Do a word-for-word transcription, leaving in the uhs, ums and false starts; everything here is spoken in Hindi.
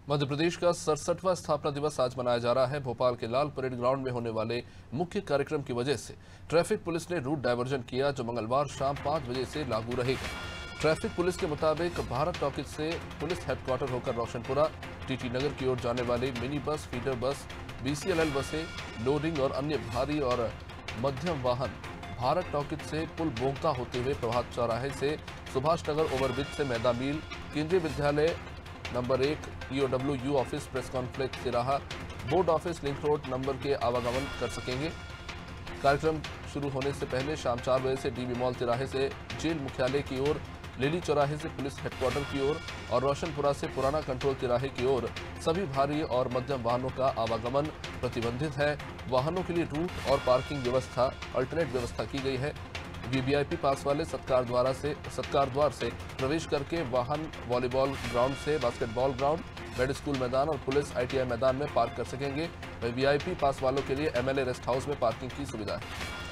मध्य प्रदेश का सड़सठवां स्थापना दिवस आज मनाया जा रहा है। भोपाल के लाल परेड ग्राउंड में होने वाले मुख्य कार्यक्रम की वजह से ट्रैफिक पुलिस ने रूट डायवर्जन किया, जो मंगलवार शाम पाँच बजे से लागू रहेगा। ट्रैफिक पुलिस के मुताबिक भारत टॉकीज से पुलिस हेडक्वार्टर होकर रोशनपुरा, टीटी नगर की ओर जाने वाली मिनी बस, फीडर बस, बीसीएलएल बसें, लोडिंग और अन्य भारी और मध्यम वाहन भारत टॉकीज से पुल बोगदा होते हुए प्रभात चौराहे से सुभाष नगर ओवरब्रिज से मैदा मील, केंद्रीय विद्यालय नंबर एक, EOW U office, press complex तिराहा, board office, link road number के आवागमन कर सकेंगे। कार्यक्रम शुरू होने से पहले शाम चार बजे से डीबी मॉल तिराहे से जेल मुख्यालय की ओर, लिली चौराहे से पुलिस हेडक्वार्टर की ओर और रोशनपुरा से पुराना कंट्रोल तिराहे की ओर सभी भारी और मध्यम वाहनों का आवागमन प्रतिबंधित है। वाहनों के लिए रूट और पार्किंग व्यवस्था अल्टरनेट व्यवस्था की गई है। वीवीआईपी पास वाले सत्कार द्वारा से सत्कार द्वार से प्रवेश करके वाहन वॉलीबॉल ग्राउंड से बास्केटबॉल ग्राउंड, मेड स्कूल मैदान और पुलिस आईटीआई मैदान में पार्क कर सकेंगे। वीवीआईपी पास वालों के लिए एमएलए रेस्ट हाउस में पार्किंग की सुविधा है।